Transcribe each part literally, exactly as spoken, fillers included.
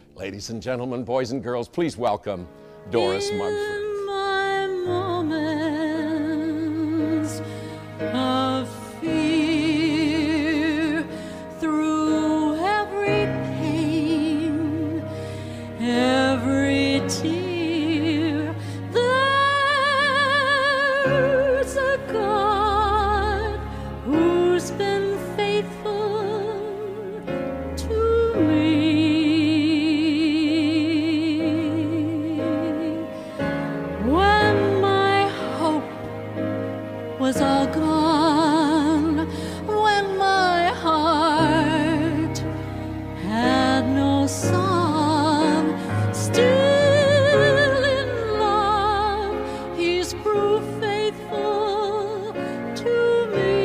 Ladies and gentlemen, boys and girls, please welcome Doris Mugford. In my moments of fear, through every pain, every tear, there's a God who's been faithful to me. Was all gone when my heart had no song. Still in love, He's proved faithful to me.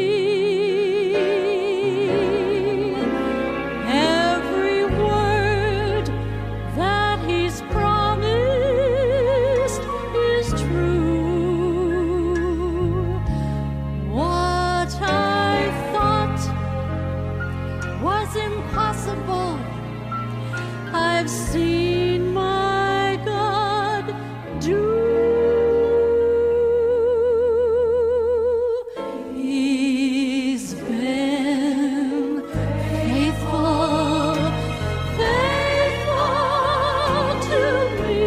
Every word that He's promised is true. Impossible, I've seen my God do. He's been faithful, faithful to me.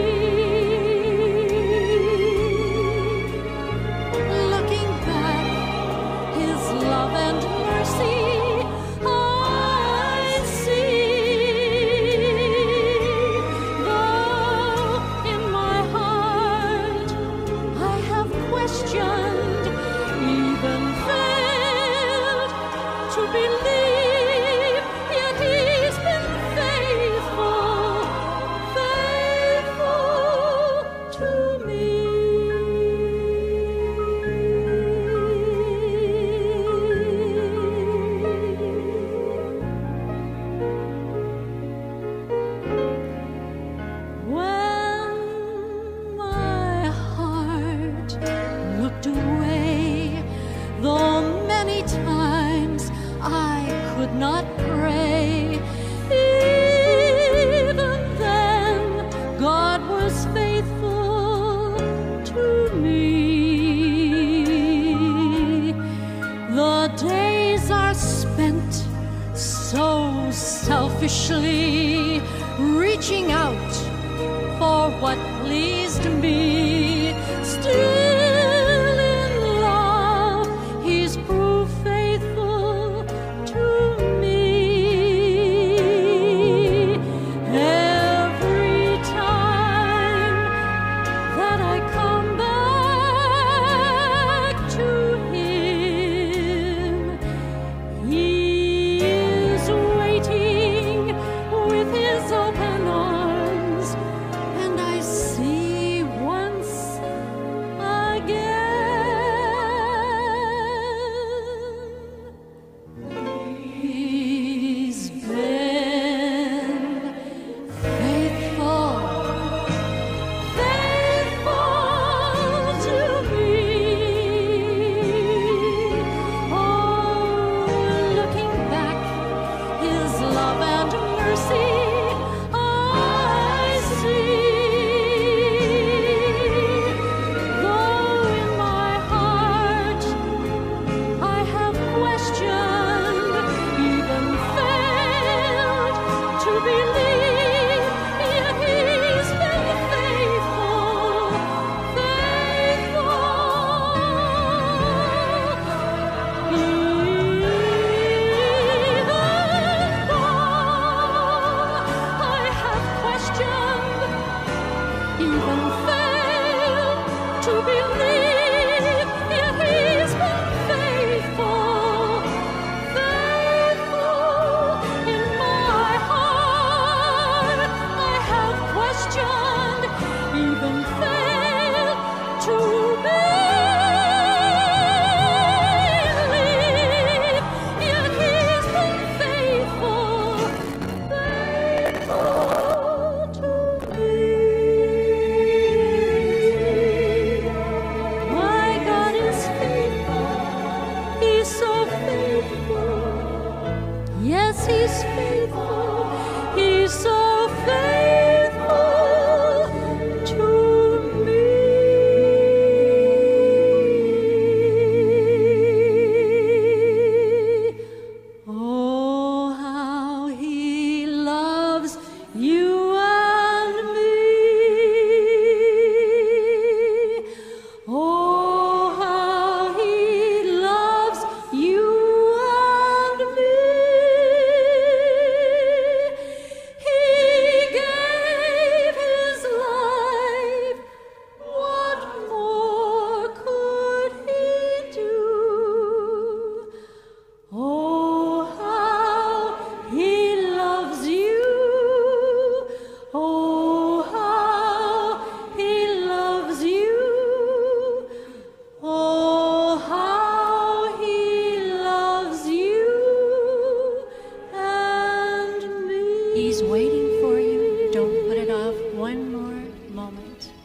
Looking back, His love and mercy to believe, yet He's been faithful, faithful to me. When my heart looked away, though many times I could not pray, even then God was faithful to me. The days are spent so selfishly, reaching out for what pleased me. Still in love, He's proved faithful to me. Every time that I come back to Him, He is waiting with His open arms, and I see once He's been faithful, faithful to me. Oh, looking back, His love and mercy I see. Though in my heart I have questioned, even failed to believe, yet He's been faithful, faithful. Even though I have questioned, even failed to believe, yet He's been faithful, faithful. In my heart I have questioned, even failed to believe, yet He's been faithful, faithful to me. My God is faithful, He's so faithful. Yes, He's faithful. He's so faithful to me. Oh, how he loves you and me. Oh, how he loves you and me. He gave his life. What more could he do? Oh, how he loves you. Oh, how he loves you. Oh, how he loves you and me. He's waiting for you. Don't put it off one more moment.